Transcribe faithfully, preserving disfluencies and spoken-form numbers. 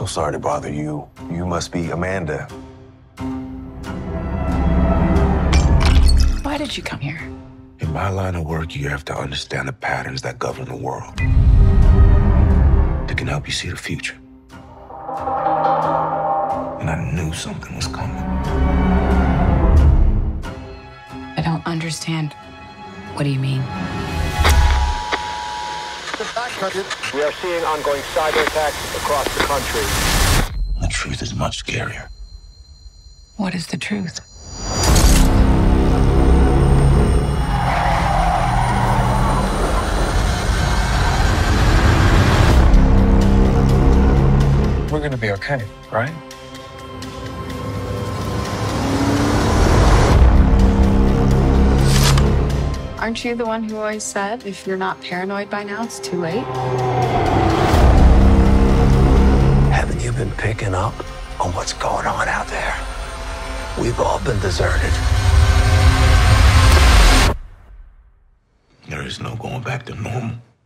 sorry to bother you. You must be Amanda. Why did you come here? In my line of work, you have to understand the patterns that govern the world. That can help you see the future. And I knew something was coming. I don't understand. What do you mean? We are seeing ongoing cyber attacks across the country. The truth is much scarier. What is the truth? We're gonna be okay, right? Aren't you the one who always said, if you're not paranoid by now, it's too late? Haven't you been picking up on what's going on out there? We've all been deserted. There is no going back to normal.